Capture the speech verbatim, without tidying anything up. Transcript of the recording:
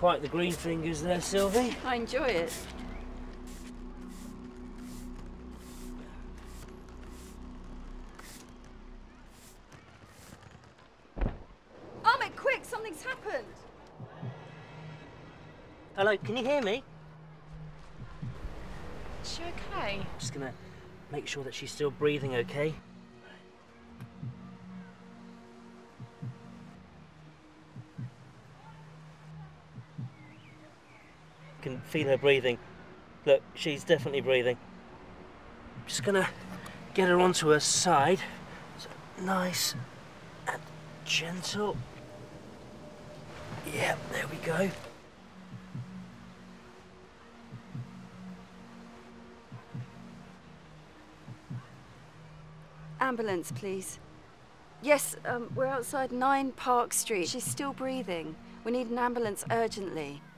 quite the green fingers there, Sylvie. I enjoy it. Ahmed, quick! Something's happened! Hello, can you hear me? Is she okay? Just gonna make sure that she's still breathing okay. Can feel her breathing. Look, she's definitely breathing. Just gonna get her onto her side. So nice and gentle. Yeah, there we go. Ambulance, please. Yes, um, we're outside nine Park Street. She's still breathing. We need an ambulance urgently.